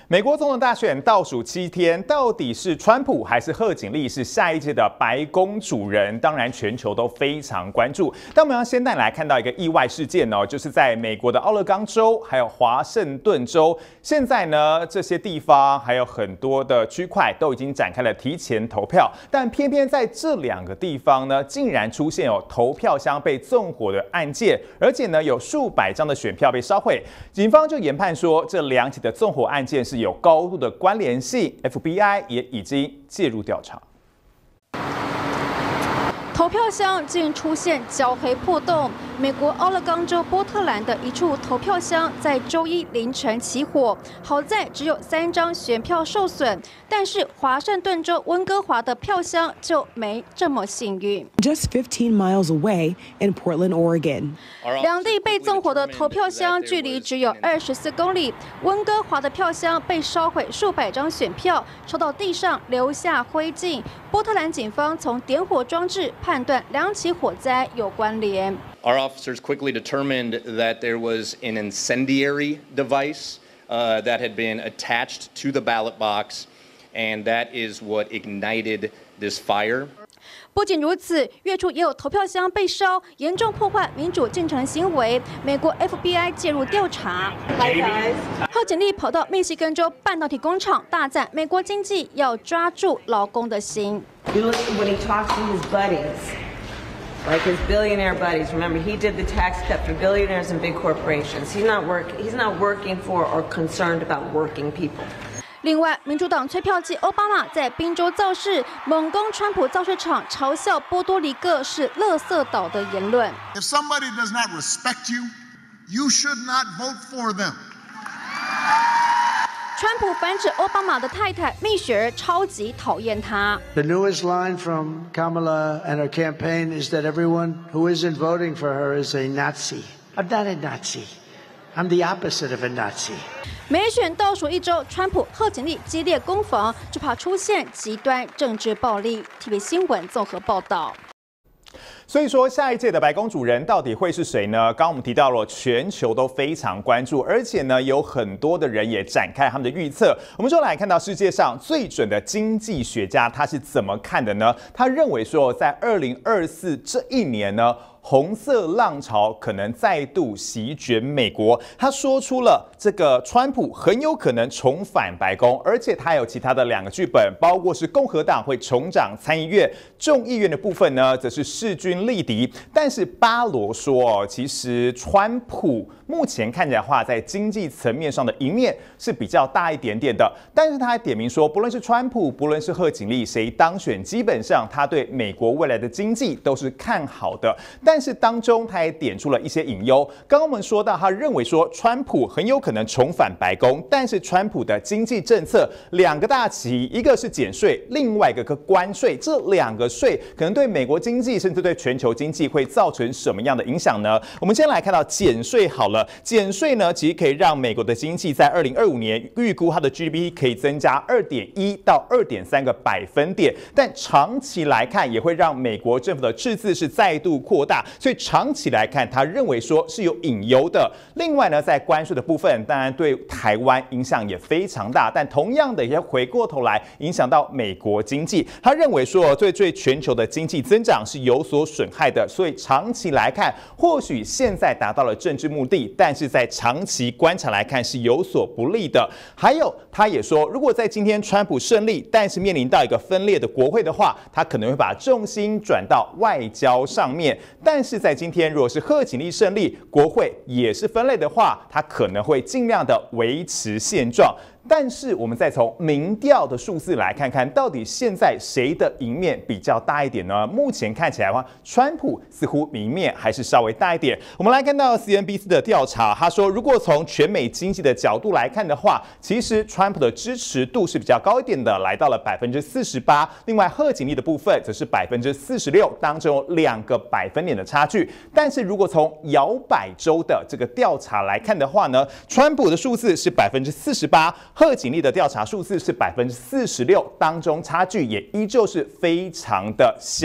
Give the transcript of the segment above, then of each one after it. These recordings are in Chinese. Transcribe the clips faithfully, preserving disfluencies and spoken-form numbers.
美国总统大选倒数七天，到底是川普还是贺锦丽是下一届的白宫主人？当然，全球都非常关注。但我们要先带来看到一个意外事件哦，就是在美国的奥勒冈州还有华盛顿州，现在呢这些地方还有很多的区块都已经展开了提前投票，但偏偏在这两个地方呢，竟然出现有投票箱被纵火的案件，而且呢有数百张的选票被烧毁。警方就研判说，这两起的纵火案件是有高度的关联性 ，F B I 也已经介入调查。 投票箱竟出现焦黑破洞。美国奥勒冈州波特兰的一处投票箱在周一凌晨起火，好在只有三张选票受损，但是华盛顿州温哥华的票箱就没这么幸运。 Just fifteen miles away in Portland, Oregon. 两地被纵火的投票箱距离只有二十四公里。温哥华的票箱被烧毁数百张选票，抽到地上留下灰烬。波特兰警方从点火装置判断两起火灾有关联。 Our officers quickly determined that there was an incendiary device uh, that had been attached to the ballot box, and that is what ignited this fire. 不仅如此，月初也有投票箱被烧，严重破坏民主进程行为。美国 F B I 介入调查。贺锦丽跑到密西根州半导体工厂，大赞美国经济要抓住劳工的心。 You look when he talks to his buddies, like his billionaire buddies. Remember, he did the tax cut for billionaires and big corporations. He's not work. He's not working for or concerned about working people. 另外，民主党催票机奥巴马在宾州造势，猛攻川普造势场，嘲笑波多黎各是垃圾岛的言论。 If somebody does not respect you, you should not vote for them. 川普反指奥巴马的太太蜜雪儿超级讨厌他。 The newest line from Kamala and her campaign is that everyone who isn't voting for her is a Nazi. I'm not a Nazi. I'm the opposite of a Nazi. 美选倒数一周，川普、贺锦丽激烈攻防，就怕出现极端政治暴力。T V 新闻综合报道。 所以说，下一届的白宫主人到底会是谁呢？刚刚我们提到了，全球都非常关注，而且呢，有很多的人也展开他们的预测。我们就来看到世界上最准的经济学家他是怎么看的呢？他认为说，在二零二四这一年呢，红色浪潮可能再度席卷美国。他说出了这个川普很有可能重返白宫，而且他有其他的两个剧本，包括是共和党会重掌参议院，众议院的部分呢，则是势均力敌。但是巴罗说，哦，其实川普目前看起来的话，在经济层面上的一面是比较大一点点的。但是他还点名说，不论是川普，不论是贺锦丽，谁当选，基本上他对美国未来的经济都是看好的。但是当中他也点出了一些隐忧。刚刚我们说到，他认为说川普很有可能重返白宫，但是川普的经济政策两个大旗，一个是减税，另外一个是关税，这两个税可能对美国经济甚至对全球经济会造成什么样的影响呢？我们先来看到减税好了，减税呢其实可以让美国的经济在二零二五年预估它的 G D P 可以增加二点一到二点三个百分点，但长期来看也会让美国政府的赤字是再度扩大。所以长期来看，他认为说是有隐忧的。另外呢，在关税的部分，当然对台湾影响也非常大，但同样的也回过头来影响到美国经济。他认为说，对对全球的经济增长是有所损害的。所以长期来看，或许现在达到了政治目的，但是在长期观察来看是有所不利的。还有，他也说，如果在今天川普胜利，但是面临到一个分裂的国会的话，他可能会把重心转到外交上面。但是在今天，如果是贺锦丽胜利，国会也是分类的话，他可能会尽量的维持现状。但是我们再从民调的数字来看看，到底现在谁的赢面比较大一点呢？目前看起来的话，川普似乎赢面还是稍微大一点。我们来看到 C N B C 的调查，他说，如果从全美经济的角度来看的话，其实川普的支持度是比较高一点的，来到了百分之四十八。另外，贺锦丽的部分则是百分之四十六，当中有两个百分点的差距。但是如果从摇摆州的这个调查来看的话呢，川普的数字是百分之四十八。贺锦丽的调查数字是百分之四十六，当中差距也依旧是非常的小。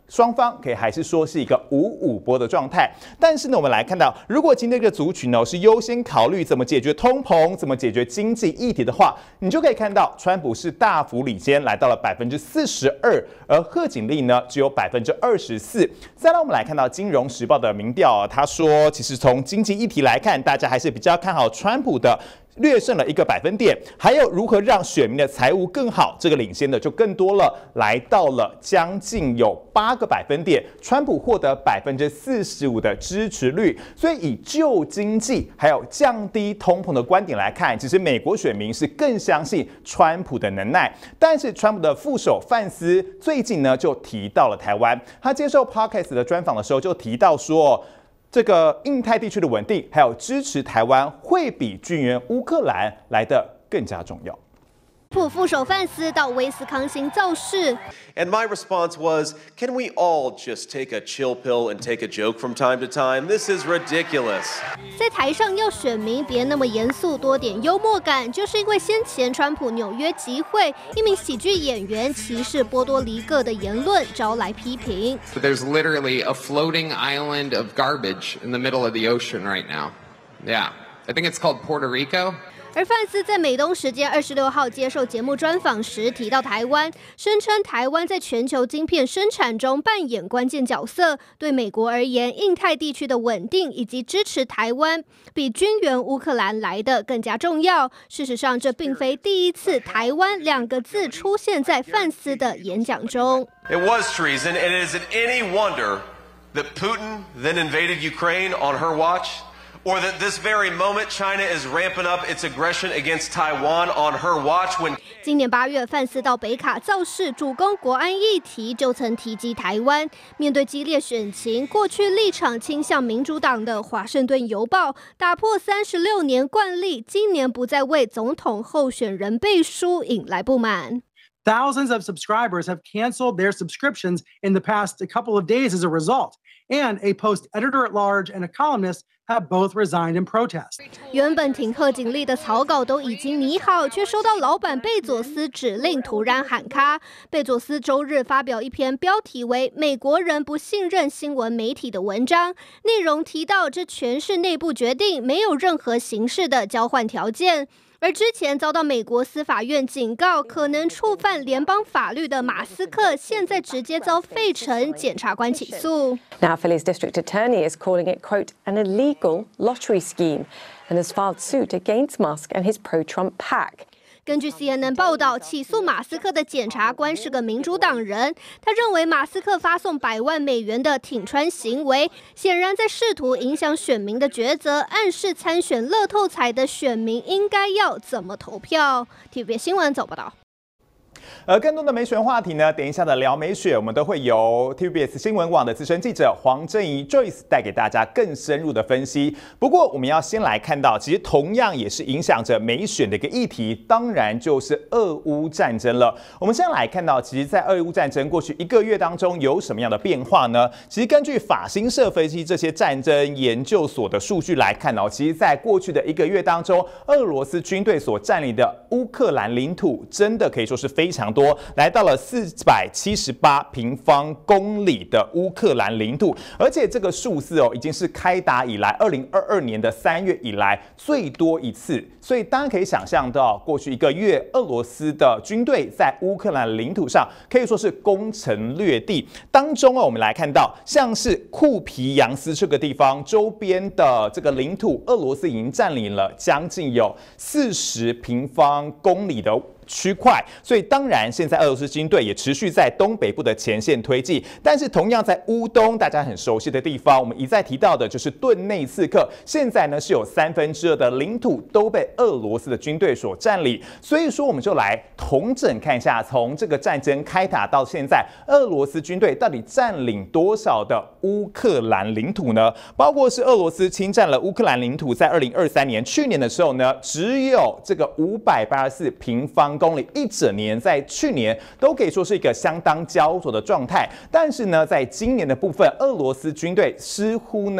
双方可以还是说是一个五五波的状态，但是呢，我们来看到，如果今天这个族群呢是优先考虑怎么解决通膨、怎么解决经济议题的话，你就可以看到，川普是大幅领先，来到了百分之四十二，而贺锦丽呢只有百分之二十四。再来，我们来看到《金融时报》的民调，他说，其实从经济议题来看，大家还是比较看好川普的。略胜了一个百分点，还有如何让选民的财务更好，这个领先的就更多了，来到了将近有八个百分点，川普获得百分之四十五的支持率。所以以救经济还有降低通膨的观点来看，其实美国选民是更相信川普的能耐。但是川普的副手范斯最近呢就提到了台湾，他接受 Podcast 的专访的时候就提到说。这个印太地区的稳定，还有支持台湾，会比军援乌克兰来得更加重要。 普副手范斯到威斯康星造势。 And my response was, can we all just take a chill pill and take a joke from time to time? This is ridiculous. 在台上要选民别那么严肃，多点幽默感，就是因为先前川普纽约集会一名喜剧演员歧视波多黎各的言论招来批评。 There's literally a floating island of garbage in the middle of the ocean right now. Yeah, I think it's called Puerto Rico. 而范斯在美东时间二十六号接受节目专访时提到台湾，声称台湾在全球晶片生产中扮演关键角色。对美国而言，印太地区的稳定以及支持台湾，比军援乌克兰来得更加重要。事实上，这并非第一次台湾两个字出现在范斯的演讲中。 It was treason, and is it any wonder that Putin then invaded Ukraine on her watch?Or that this very moment China is ramping up its aggression against Taiwan on her watch when 今年八月，范斯到北卡造势，主攻国安议题，就曾提及台湾。面对激烈选情，过去立场倾向民主党的《华盛顿邮报》打破三十六年惯例，今年不再为总统候选人背书，引来不满。 Thousands of subscribers have canceled their subscriptions in the past couple of days as a result. And a Post editor-at-large and a columnist have both resigned in protest. 原本挺贺锦丽的草稿都已经拟好，却收到老板贝佐斯指令，突然喊卡。贝佐斯周日发表一篇标题为“美国人不信任新闻媒体”的文章，内容提到这全是内部决定，没有任何形式的交换条件。而之前遭到美国司法院警告可能触犯联邦法律的马斯克，现在直接遭费城检察官起诉。 Now Philly's district attorney is calling it, quote, an illegal lottery scheme and has filed suit against Musk and his pro-Trump pack. 根据 C N N 报道，起诉马斯克的检察官是个民主党人。他认为马斯克发送百万美元的挺川行为，显然在试图影响选民的抉择，暗示参选乐透彩的选民应该要怎么投票。T V B 新闻走报道。 而更多的美选话题呢，等一下的聊美选，我们都会由 T V B S 新闻网的资深记者黄正怡 Joyce 带给大家更深入的分析。不过，我们要先来看到，其实同样也是影响着美选的一个议题，当然就是俄乌战争了。我们先来看到，其实，在俄乌战争过去一个月当中，有什么样的变化呢？其实根据法新社分析这些战争研究所的数据来看哦，其实在过去的一个月当中，俄罗斯军队所占领的乌克兰领土，真的可以说是非常多，来到了四百七十八平方公里的乌克兰领土，而且这个数字哦，已经是开打以来二零二二年的三月以来最多一次。所以大家可以想象到，过去一个月，俄罗斯的军队在乌克兰领土上可以说是攻城略地。当中哦，我们来看到，像是库皮扬斯这个地方周边的这个领土，俄罗斯已经占领了将近有四十平方公里的区块，所以当然现在俄罗斯军队也持续在东北部的前线推进，但是同样在乌东大家很熟悉的地方，我们一再提到的就是顿内茨克，现在呢是有三分之二的领土都被俄罗斯的军队所占领，所以说我们就来统整看一下，从这个战争开打到现在，俄罗斯军队到底占领多少的乌克兰领土呢？包括是俄罗斯侵占了乌克兰领土，在二零二三年去年的时候呢，只有这个五百八十四平方公里，一整年在去年都可以说是一个相当焦灼的状态。但是呢，在今年的部分，俄罗斯军队似乎呢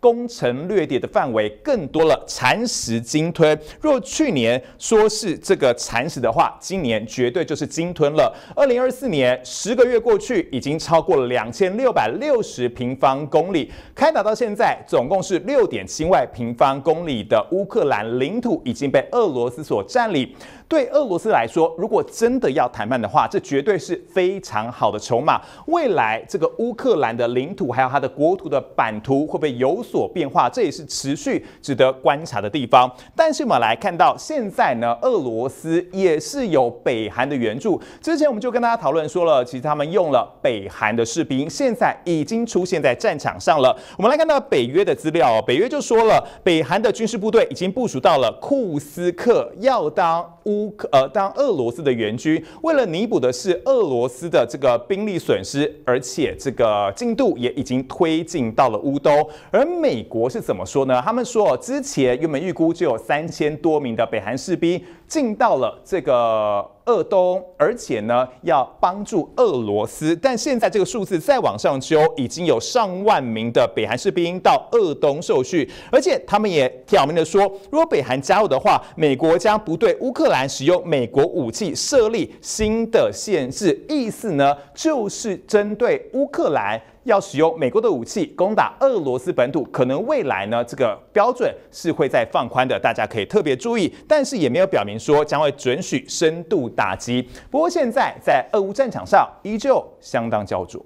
攻城略地的范围更多了，蚕食鲸吞。若去年说是这个蚕食的话，今年绝对就是鲸吞了。二零二四年十个月过去，已经超过了两千六百六十平方公里。开打到现在，总共是六点七万平方公里的乌克兰领土已经被俄罗斯所占领。对俄罗斯来说，如果真的要谈判的话，这绝对是非常好的筹码。未来这个乌克兰的领土还有它的国土的版图会不会有所变化，这也是持续值得观察的地方。但是我们来看到，现在呢，俄罗斯也是有北韩的援助。之前我们就跟大家讨论说了，其实他们用了北韩的士兵，现在已经出现在战场上了。我们来看到北约的资料，北约就说了，北韩的军事部队已经部署到了库斯克，要当乌克呃当俄罗斯的援军。为了弥补的是俄罗斯的这个兵力损失，而且这个进度也已经推进到了乌东。而美国是怎么说呢？他们说，之前原本预估就有三千多名的北韩士兵进到了这个俄东，而且呢要帮助俄罗斯，但现在这个数字再往上修，已经有上万名的北韩士兵到俄东受训，而且他们也挑明的说，如果北韩加入的话，美国将不对乌克兰使用美国武器设立新的限制，意思呢就是针对乌克兰要使用美国的武器攻打俄罗斯本土，可能未来呢这个标准是会再放宽的，大家可以特别注意，但是也没有表明说将会准许深度打击。不过现在在俄乌战场上依旧相当焦灼。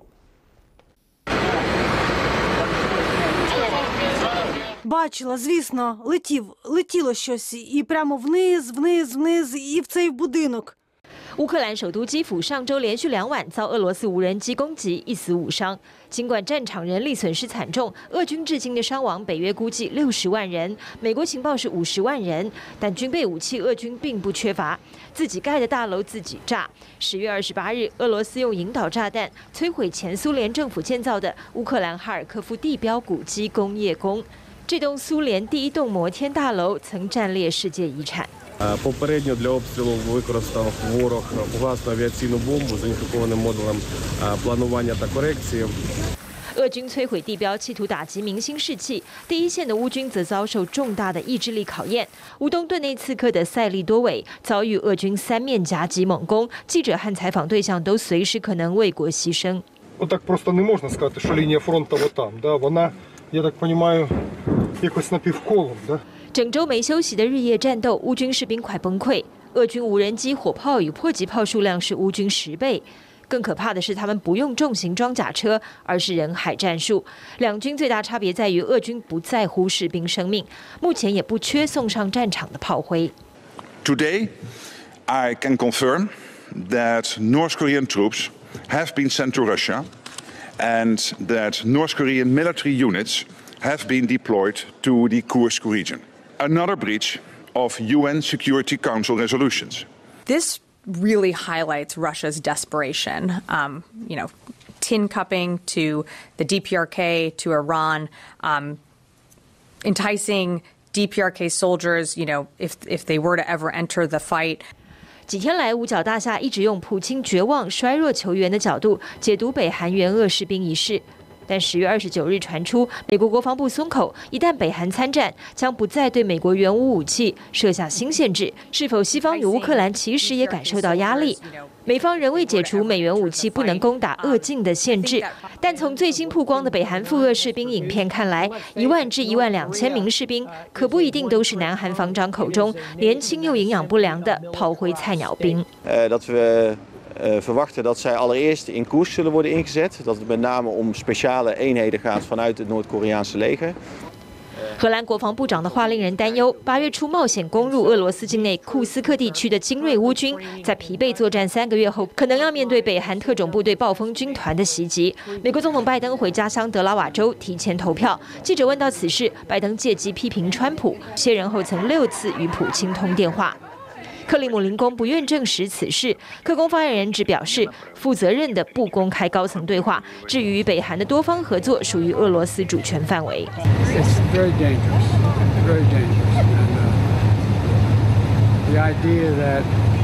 Бачила, звісно, летів, летіло щось і прямо вниз, вниз, вниз і в цей будинок. 乌克兰首都基辅上周连续两晚遭俄罗斯无人机攻击，一死五伤。尽管战场人力损失惨重，俄军至今的伤亡北约估计六十万人，美国情报是五十万人，但军备武器俄军并不缺乏，自己盖的大楼自己炸。十月二十八日，俄罗斯用引导炸弹摧毁前苏联政府建造的乌克兰哈尔科夫地标古迹工业宫。这栋苏联第一栋摩天大楼曾占列世界遗产。 Попередньо для обстрілу використав ворог фугасну авіаційну бомбу з уніфікованим модулем планування та корекції. 俄军摧毁地标，企图打击明星士气。第一线的乌军则遭受重大的意志力考验。乌东顿内刺客的塞利多韦遭遇俄军三面夹击猛攻，记者和采访对象都随时可能为国牺牲。 Отак просто не можна сказати, що лінія фронту отам, да? Вона, я так розумію, якось напівколом, да? 整周没休息的日夜战斗，乌军士兵快崩溃。俄军无人机、火炮与迫击炮数量是乌军十倍。更可怕的是，他们不用重型装甲车，而是人海战术。两军最大差别在于，俄军不在乎士兵生命，目前也不缺送上战场的炮灰。 Today, I can confirm that North Korean troops have been sent to Russia, and that North Korean military units have been deployed to the Kursk region. Another breach of U N Security Council resolutions. This really highlights Russia's desperation, um, you know, tin cupping to the D P R K, to Iran, um, enticing D P R K soldiers, you know, if, if they were to ever enter the fight. 几天来，五角大厦一直用普京绝望、衰弱球员的角度解读北韩援俄士兵一事。但十月二十九日传出，美国国防部松口，一旦北韩参战，将不再对美国援乌武器设下新限制。是否西方与乌克兰其实也感受到压力？美方仍未解除美元武器不能攻打俄境的限制，但从最新曝光的北韩赴俄士兵影片看来，一万至一万两千名士兵可不一定都是南韩防长口中年轻又营养不良的炮灰菜鸟兵。 Uh, verwachten dat zij allereerst in Koersk zullen worden ingezet. Dat het met name om speciale eenheden gaat vanuit het Noord-Koreaanse leger. 荷兰国防部长的话令人担忧。八月初冒险攻入俄罗斯境内库斯克地区的精锐乌军，在疲惫作战三个月后，可能要面对北韩特种部队暴风军团的袭击。美国总统拜登回家乡德拉瓦州提前投票。记者问到此事，拜登借机批评川普，卸任后曾六次与普京通电话。 克里姆林宫不愿证实此事，克宫发言人只表示，负责任的不公开高层对话。至于北韩的多方合作，属于俄罗斯主权范围。 It's very dangerous, very dangerous, and uh, the idea that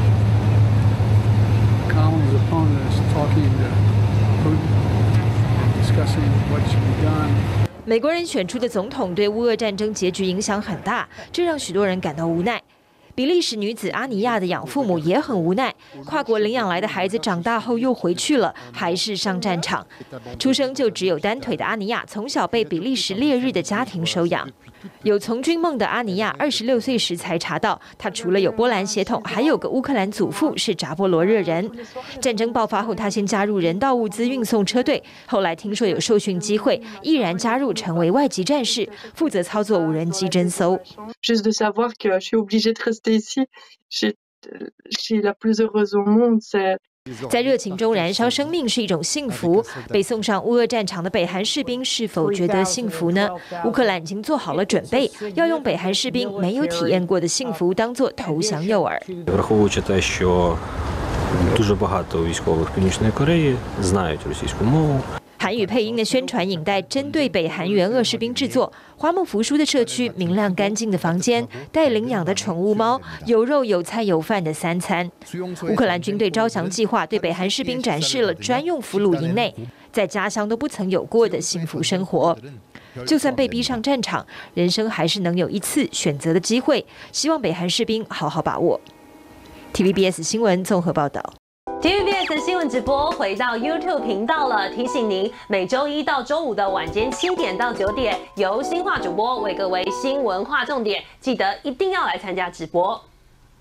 Kamala's opponent is talking to Putin and discussing what should be done. 美国人选出的总统对乌俄战争结局影响很大，这让许多人感到无奈。比利时女子阿尼亚的养父母也很无奈，跨国领养来的孩子长大后又回去了，还是上战场。出生就只有单腿的阿尼亚，从小被比利时烈日的家庭收养。有从军梦的阿尼亚，二十六岁时才查到，她除了有波兰血统，还有个乌克兰祖父是扎波罗热人。战争爆发后，她先加入人道物资运送车队，后来听说有受训机会，毅然加入成为外籍战士，负责操作无人机侦搜。 Juste de savoir que je suis obligée de rester ici, je suis la plus heureuse au monde, c'est 在热情中燃烧生命是一种幸福。被送上乌俄战场的北韩士兵是否觉得幸福呢？乌克兰已经做好了准备，要用北韩士兵没有体验过的幸福当作投降诱饵。 Враховуючи те, що дуже багато військових Північної Кореї знають російську мову。 韩语配音的宣传影带针对北韩援俄士兵制作，花木扶疏的社区，明亮干净的房间，带领养的宠物猫，有肉有菜有饭的三餐。乌克兰军队招降计划对北韩士兵展示了专用俘虏营内在家乡都不曾有过的幸福生活。就算被逼上战场，人生还是能有一次选择的机会，希望北韩士兵好好把握。T V B S 新闻综合报道。 T V B S 新闻直播回到 YouTube 频道了，提醒您每周一到周五的晚间七点到九点，由新化主播为各位新闻划重点，记得一定要来参加直播。